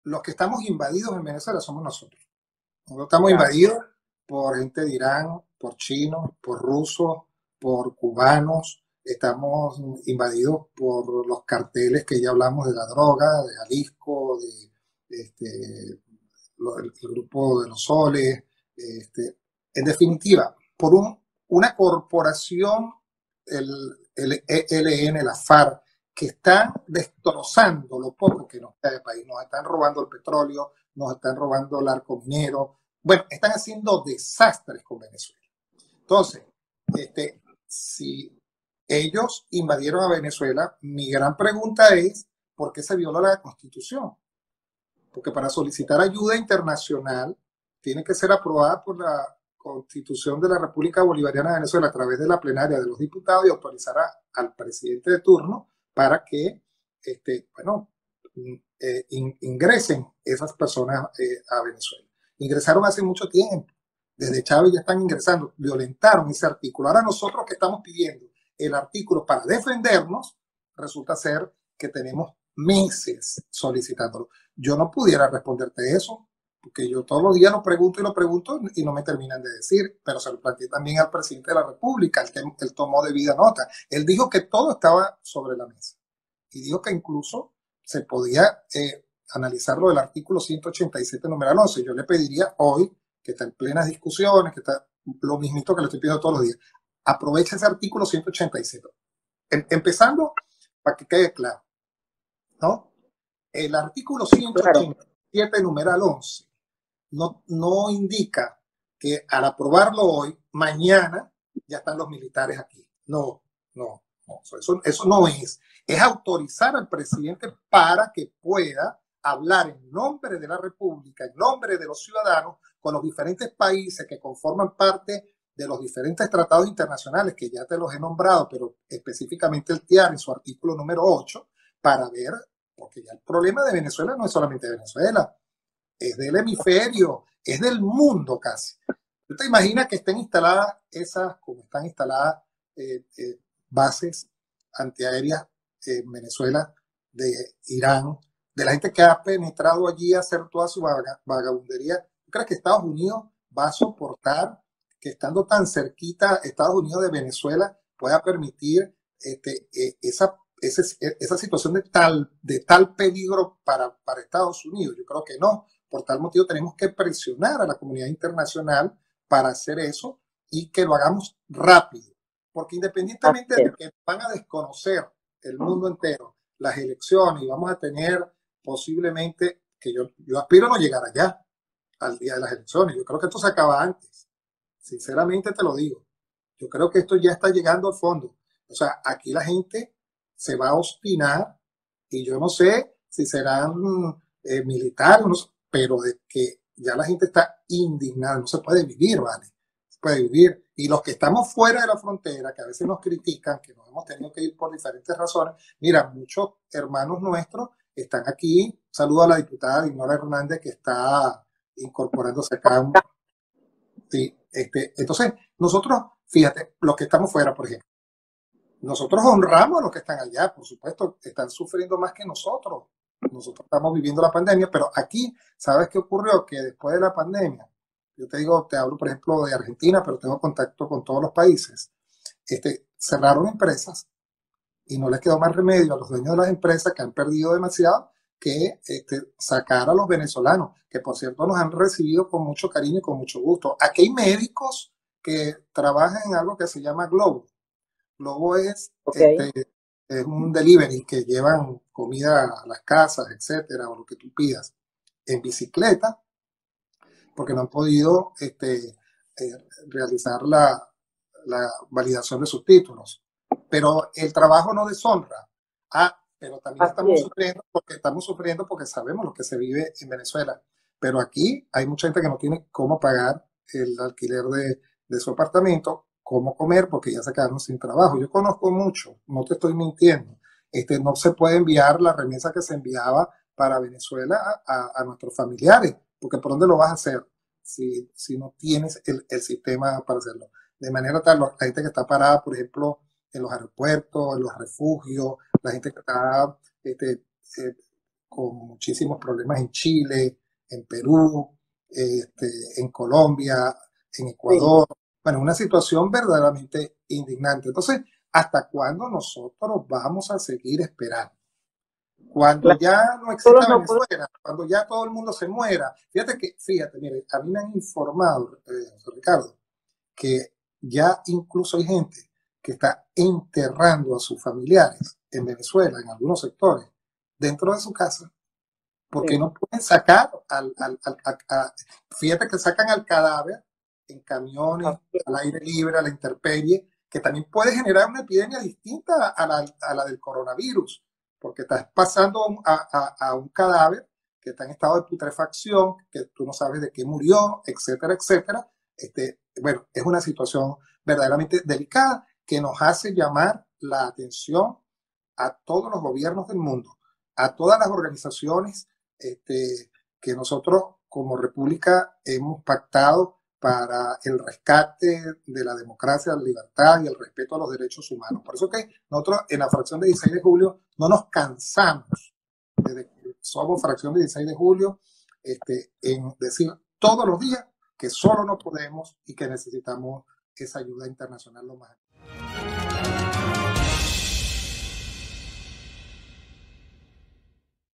los que estamos invadidos en Venezuela somos nosotros. Nosotros estamos Claro. invadidos por gente de Irán, por chinos, por rusos, por cubanos. Estamos invadidos por los carteles que ya hablamos de la droga, de Jalisco, de el grupo de los soles. En definitiva, por una corporación, el ELN, la FARC, que están destrozando lo poco que nos queda de país. Nos están robando el petróleo, nos están robando el arco minero. Bueno, están haciendo desastres con Venezuela. Entonces, si ellos invadieron a Venezuela, mi gran pregunta es, ¿por qué se violó la Constitución? Porque para solicitar ayuda internacional tiene que ser aprobada por la Constitución de la República Bolivariana de Venezuela a través de la plenaria de los diputados y autorizar al presidente de turno para que ingresen esas personas a Venezuela. Ingresaron hace mucho tiempo. Desde Chávez ya están ingresando. Violentaron ese artículo. Ahora nosotros que estamos pidiendo el artículo para defendernos, resulta ser que tenemos meses solicitándolo. Yo no pudiera responderte eso, porque yo todos los días lo pregunto y no me terminan de decir, pero se lo planteé también al presidente de la República, él tomó debida nota. Él dijo que todo estaba sobre la mesa y dijo que incluso se podía analizar lo del artículo 187, numeral 11. Yo le pediría hoy, que está en plenas discusiones, que está lo mismito que le estoy pidiendo todos los días, aprovecha ese artículo 187. Empezando, para que quede claro, ¿no? El artículo 187, claro, numeral 11, no indica que al aprobarlo hoy, mañana ya están los militares aquí. No. Eso no es. Es autorizar al presidente para que pueda hablar en nombre de la República, en nombre de los ciudadanos, con los diferentes países que conforman parte de los diferentes tratados internacionales, que ya te los he nombrado, pero específicamente el TIAR en su artículo número 8, para ver, porque ya el problema de Venezuela no es solamente de Venezuela, es del hemisferio, es del mundo casi. ¿Tú te imaginas que estén instaladas esas, como están instaladas bases antiaéreas en Venezuela, de Irán, de la gente que ha penetrado allí a hacer toda su vagabundería? ¿Tú crees que Estados Unidos va a soportar que, estando tan cerquita Estados Unidos de Venezuela, pueda permitir esa situación de tal peligro para Estados Unidos? Yo creo que no. Por tal motivo tenemos que presionar a la comunidad internacional para hacer eso y que lo hagamos rápido. Porque independientemente de que van a desconocer el mundo entero las elecciones y vamos a tener posiblemente, que yo aspiro a no llegar allá al día de las elecciones. Yo creo que esto se acaba antes. Sinceramente te lo digo. Yo creo que esto ya está llegando al fondo. O sea, aquí la gente se va a obstinar y yo no sé si serán militares, no sé, pero de que ya la gente está indignada, no se puede vivir, ¿vale? Se puede vivir. Y los que estamos fuera de la frontera, que a veces nos critican, que nos hemos tenido que ir por diferentes razones, mira, muchos hermanos nuestros están aquí. Saludo a la diputada Dinora Hernández, que está incorporándose acá. Sí, entonces, nosotros, fíjate, los que estamos fuera, por ejemplo, nosotros honramos a los que están allá, por supuesto, están sufriendo más que nosotros. Nosotros estamos viviendo la pandemia, pero aquí, ¿sabes qué ocurrió? Que después de la pandemia, yo te digo, te hablo, por ejemplo, de Argentina, pero tengo contacto con todos los países, cerraron empresas y no les quedó más remedio a los dueños de las empresas, que han perdido demasiado, que sacar a los venezolanos, que por cierto nos han recibido con mucho cariño y con mucho gusto. Aquí hay médicos que trabajan en algo que se llama Globo. Globo es un delivery que llevan comida a las casas, etcétera, o lo que tú pidas, en bicicleta, porque no han podido realizar la validación de sus títulos. Pero el trabajo no deshonra. Pero también estamos sufriendo porque sabemos lo que se vive en Venezuela. Pero aquí hay mucha gente que no tiene cómo pagar el alquiler de su apartamento, cómo comer, porque ya se quedaron sin trabajo. Yo conozco mucho, no te estoy mintiendo. No se puede enviar la remesa que se enviaba para Venezuela a nuestros familiares, porque ¿por dónde lo vas a hacer si no tienes el sistema para hacerlo? De manera tal, la gente que está parada, por ejemplo, en los aeropuertos, en los refugios, la gente que está con muchísimos problemas en Chile, en Perú, en Colombia, en Sí. Ecuador. Bueno, una situación verdaderamente indignante. Entonces, ¿hasta cuándo nosotros vamos a seguir esperando? Cuando Claro, ya no todos exista no podemos. Venezuela, cuando ya todo el mundo se muera. Fíjate, mire, a mí me han informado, Ricardo, que ya incluso hay gente que está enterrando a sus familiares en Venezuela, en algunos sectores, dentro de su casa, porque Sí. no pueden sacar fíjate que sacan al cadáver en camiones, al aire libre, a la intemperie, que también puede generar una epidemia distinta a la del coronavirus, porque estás pasando a un cadáver que está en estado de putrefacción, que tú no sabes de qué murió, etcétera, etcétera. Bueno, es una situación verdaderamente delicada que nos hace llamar la atención a todos los gobiernos del mundo, a todas las organizaciones que nosotros como república hemos pactado para el rescate de la democracia, la libertad y el respeto a los derechos humanos. Por eso que nosotros en la fracción de 16 de julio no nos cansamos, desde que somos fracción de 16 de julio, en decir todos los días que solo no podemos y que necesitamos esa ayuda internacional lo más